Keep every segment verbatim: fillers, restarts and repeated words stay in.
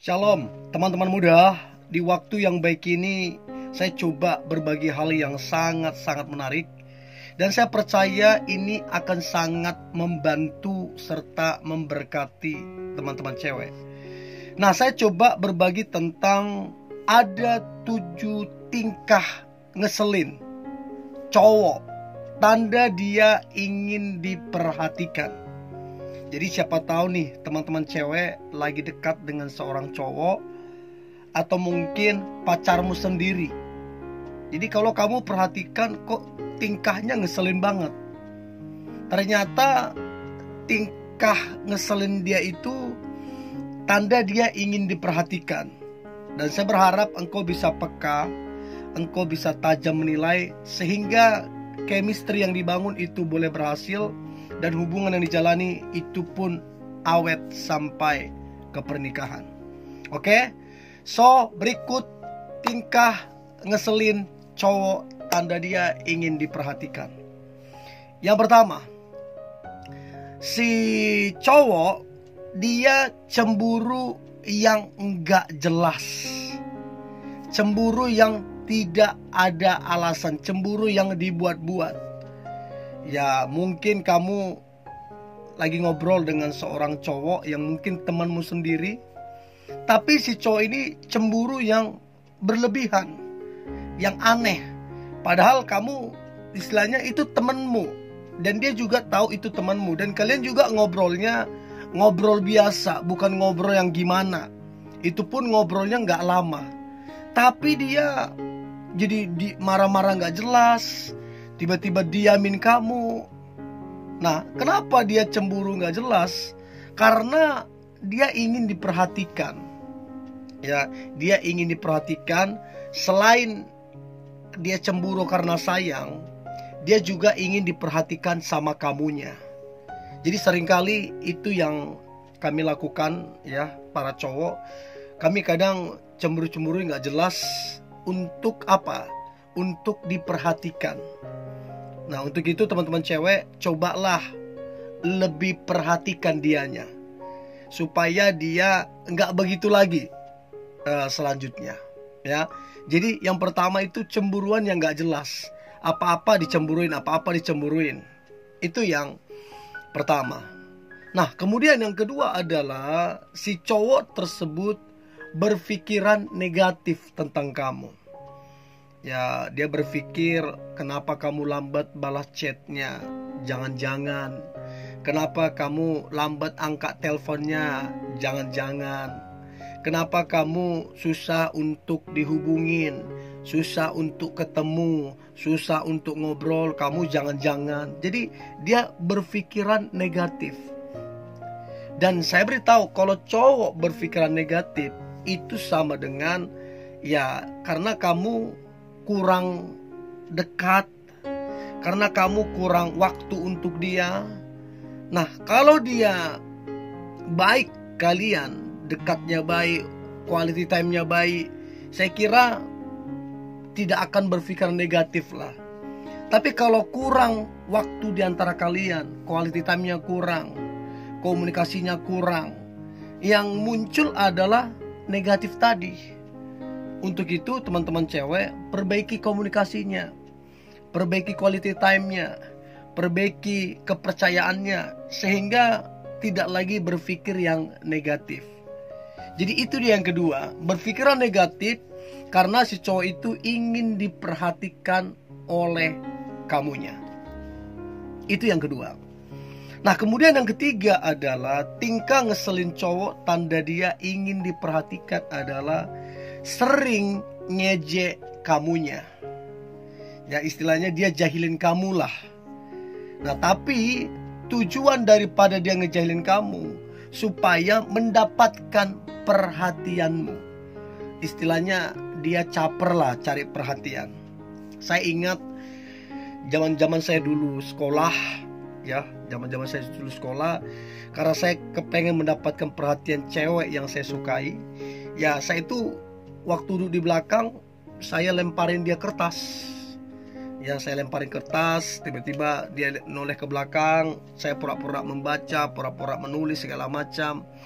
Shalom teman-teman muda. Di waktu yang baik ini saya coba berbagi hal yang sangat-sangat menarik, dan saya percaya ini akan sangat membantu serta memberkati teman-teman cewek. Nah, saya coba berbagi tentang ada tujuh tingkah ngeselin cowok, tanda dia ingin diperhatikan. Jadi siapa tahu nih teman-teman cewek lagi dekat dengan seorang cowok, atau mungkin pacarmu sendiri. Jadi kalau kamu perhatikan, kok tingkahnya ngeselin banget. Ternyata tingkah ngeselin dia itu tanda dia ingin diperhatikan. Dan saya berharap engkau bisa peka, engkau bisa tajam menilai, sehingga chemistry yang dibangun itu boleh berhasil, dan hubungan yang dijalani itu pun awet sampai ke pernikahan. Oke? So, berikut tingkah ngeselin cowok tanda dia ingin diperhatikan. Yang pertama, si cowok dia cemburu yang enggak jelas. Cemburu yang tidak ada alasan, cemburu yang dibuat-buat. Ya, mungkin kamu lagi ngobrol dengan seorang cowok yang mungkin temanmu sendiri, tapi si cowok ini cemburu yang berlebihan, yang aneh. Padahal kamu istilahnya itu temanmu, dan dia juga tahu itu temanmu, dan kalian juga ngobrolnya ngobrol biasa, bukan ngobrol yang gimana. Itu pun ngobrolnya nggak lama, tapi dia jadi di marah-marah nggak jelas, tiba-tiba diamin kamu. Nah, kenapa dia cemburu nggak jelas? Karena dia ingin diperhatikan. Ya, dia ingin diperhatikan. Selain dia cemburu karena sayang, dia juga ingin diperhatikan sama kamunya. Jadi seringkali itu yang kami lakukan, ya, para cowok. Kami kadang cemburu-cemburu nggak jelas. Untuk apa? Untuk diperhatikan. Nah, untuk itu teman-teman cewek, cobalah lebih perhatikan dianya, supaya dia nggak begitu lagi uh, selanjutnya, ya. Jadi yang pertama itu cemburuan yang nggak jelas. Apa-apa dicemburuin, apa-apa dicemburuin. Itu yang pertama. Nah, kemudian yang kedua adalah si cowok tersebut berpikiran negatif tentang kamu. Ya, dia berpikir, kenapa kamu lambat balas chatnya? Jangan-jangan. Kenapa kamu lambat angkat teleponnya? Jangan-jangan. Kenapa kamu susah untuk dihubungin? Susah untuk ketemu? Susah untuk ngobrol? Kamu jangan-jangan. Jadi dia berpikiran negatif. Dan saya beritahu, kalau cowok berpikiran negatif, itu sama dengan, ya, karena kamu kurang dekat, karena kamu kurang waktu untuk dia. Nah, kalau dia baik, kalian dekatnya baik, quality time-nya baik, saya kira tidak akan berpikir negatif lah. Tapi kalau kurang waktu di antara kalian, quality time-nya kurang, komunikasinya kurang, yang muncul adalah negatif tadi. Untuk itu teman-teman cewek, perbaiki komunikasinya, perbaiki quality time-nya, perbaiki kepercayaannya, sehingga tidak lagi berpikir yang negatif. Jadi itu dia yang kedua, berpikiran negatif karena si cowok itu ingin diperhatikan oleh kamunya. Itu yang kedua. Nah, kemudian yang ketiga adalah tingkah ngeselin cowok tanda dia ingin diperhatikan adalah sering ngejek kamunya. Ya, istilahnya dia jahilin kamu lah. Nah, tapi tujuan daripada dia ngejahilin kamu supaya mendapatkan perhatianmu. Istilahnya dia caper lah, cari perhatian. Saya ingat zaman-zaman saya dulu sekolah, ya, zaman-zaman saya dulu sekolah, karena saya kepengen mendapatkan perhatian cewek yang saya sukai. Ya, saya itu waktu duduk di belakang, saya lemparin dia kertas. Ya, saya lemparin kertas, tiba-tiba dia noleh ke belakang, saya pura-pura membaca, pura-pura menulis segala macam.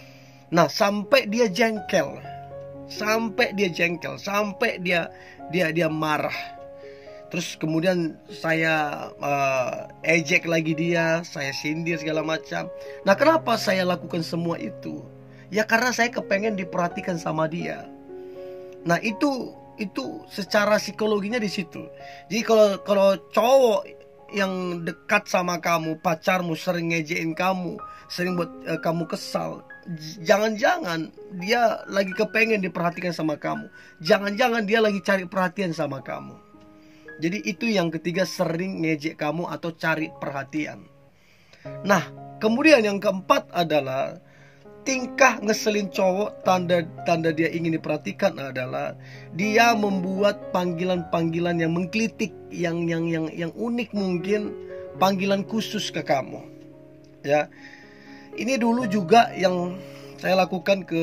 Nah, sampai dia jengkel. Sampai dia jengkel, sampai dia dia dia marah. Terus kemudian saya uh, ejek lagi dia, saya sindir segala macam. Nah, kenapa saya lakukan semua itu? Ya karena saya kepengen diperhatikan sama dia. Nah, itu itu secara psikologinya di situ. Jadi kalau kalau cowok yang dekat sama kamu, pacarmu sering ngejein kamu, sering buat uh, kamu kesal, jangan-jangan dia lagi kepengen diperhatikan sama kamu. Jangan-jangan dia lagi cari perhatian sama kamu. Jadi itu yang ketiga, sering ngejek kamu atau cari perhatian. Nah, kemudian yang keempat adalah tingkah ngeselin cowok, tanda tanda dia ingin diperhatikan adalah dia membuat panggilan-panggilan yang menggelitik, yang yang yang yang unik mungkin, panggilan khusus ke kamu. Ya. Ini dulu juga yang saya lakukan ke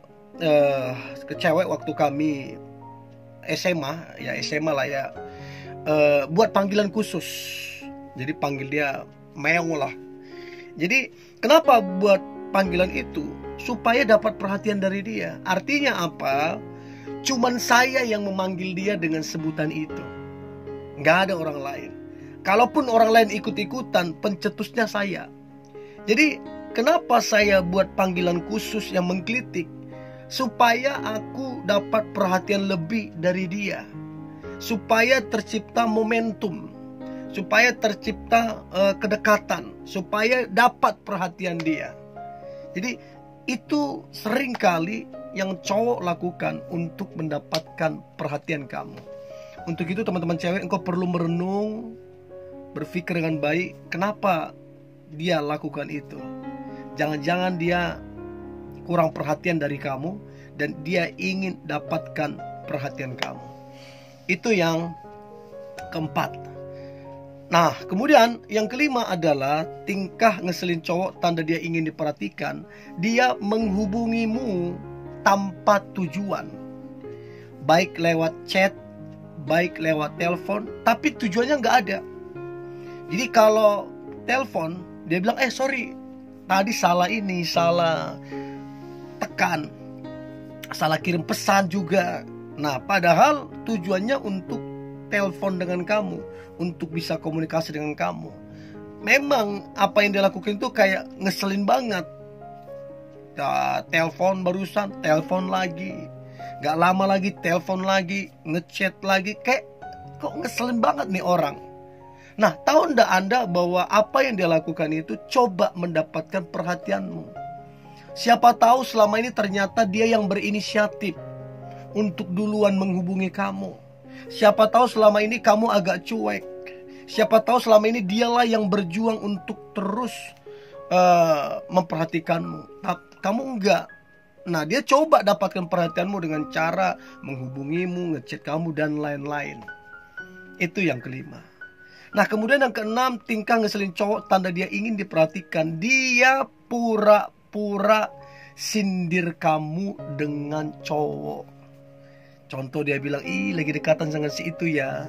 uh, ke cewek waktu kami S M A, ya S M A lah ya. Uh, buat panggilan khusus. Jadi panggil dia Meo lah. Jadi kenapa buat panggilan itu? Supaya dapat perhatian dari dia. Artinya apa? Cuman saya yang memanggil dia dengan sebutan itu. Nggak ada orang lain. Kalaupun orang lain ikut-ikutan, pencetusnya saya. Jadi kenapa saya buat panggilan khusus yang menggelitik? Supaya aku dapat perhatian lebih dari dia. Supaya tercipta momentum, supaya tercipta uh, kedekatan, supaya dapat perhatian dia. Jadi itu seringkali yang cowok lakukan untuk mendapatkan perhatian kamu. Untuk itu teman-teman cewek, engkau perlu merenung, berpikir dengan baik, kenapa dia lakukan itu. Jangan-jangan dia kurang perhatian dari kamu dan dia ingin dapatkan perhatian kamu. Itu yang keempat. Nah, kemudian yang kelima adalah tingkah ngeselin cowok, tanda dia ingin diperhatikan. Dia menghubungimu tanpa tujuan. Baik lewat chat, baik lewat telepon, tapi tujuannya nggak ada. Jadi kalau telepon, dia bilang, eh sorry, tadi salah ini, salah tekan, salah kirim pesan juga. Nah, padahal tujuannya untuk telepon dengan kamu, untuk bisa komunikasi dengan kamu. Memang apa yang dia lakukan itu kayak ngeselin banget. Ya, telepon barusan, telepon lagi. Gak lama lagi, telepon lagi, ngechat lagi. Kayak kok ngeselin banget nih orang. Nah, tahu ndak Anda bahwa apa yang dia lakukan itu coba mendapatkan perhatianmu. Siapa tahu selama ini ternyata dia yang berinisiatif untuk duluan menghubungi kamu. Siapa tahu selama ini kamu agak cuek. Siapa tahu selama ini dialah yang berjuang untuk terus uh, memperhatikanmu. Kamu enggak. Nah, dia coba dapatkan perhatianmu dengan cara menghubungimu, ngechat kamu dan lain-lain. Itu yang kelima. Nah, kemudian yang keenam, tingkah ngeselin cowok, tanda dia ingin diperhatikan. Dia pura-pura sindir kamu dengan cowok. Contoh dia bilang, ih lagi dekatan sama si itu ya,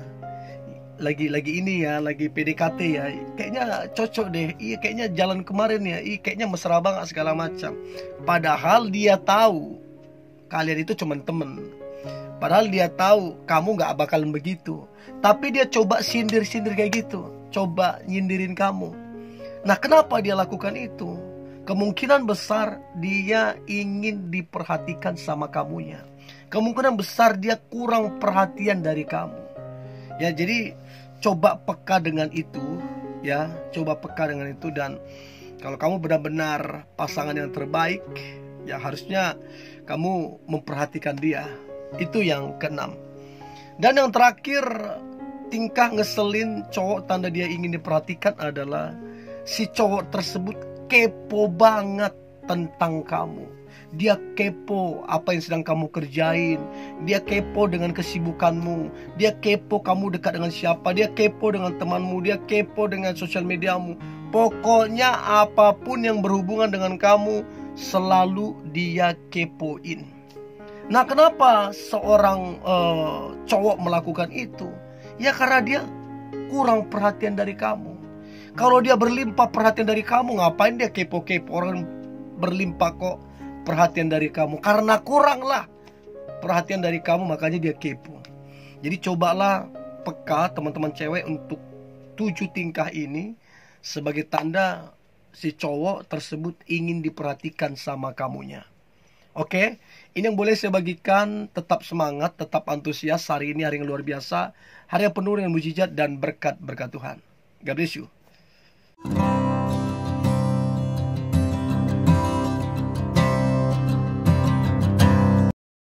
Lagi lagi ini ya, lagi P D K T ya, kayaknya cocok deh, iya kayaknya jalan kemarin ya, iya kayaknya mesra banget segala macam. Padahal dia tahu kalian itu cuma temen. Padahal dia tahu kamu gak bakalan begitu. Tapi dia coba sindir-sindir kayak gitu, coba nyindirin kamu. Nah, kenapa dia lakukan itu? Kemungkinan besar dia ingin diperhatikan sama kamunya. Kemungkinan besar dia kurang perhatian dari kamu. Ya, jadi coba peka dengan itu, ya, coba peka dengan itu. Dan kalau kamu benar-benar pasangan yang terbaik, ya harusnya kamu memperhatikan dia. Itu yang keenam. Dan yang terakhir, tingkah ngeselin cowok, tanda dia ingin diperhatikan adalah si cowok tersebut kepo banget tentang kamu. Dia kepo apa yang sedang kamu kerjain. Dia kepo dengan kesibukanmu. Dia kepo kamu dekat dengan siapa. Dia kepo dengan temanmu. Dia kepo dengan sosial mediamu. Pokoknya apapun yang berhubungan dengan kamu, selalu dia kepoin. Nah, kenapa seorang uh, cowok melakukan itu? Ya karena dia kurang perhatian dari kamu. Kalau dia berlimpah perhatian dari kamu, ngapain dia kepo-kepo? Orang berlimpah kok perhatian dari kamu. Karena kuranglah perhatian dari kamu, makanya dia kepo. Jadi cobalah peka teman-teman cewek untuk tujuh tingkah ini sebagai tanda si cowok tersebut ingin diperhatikan sama kamunya. Oke, ini yang boleh saya bagikan. Tetap semangat, tetap antusias. Hari ini hari yang luar biasa, hari yang penuh dengan mujizat dan berkat-berkat Tuhan. God bless you.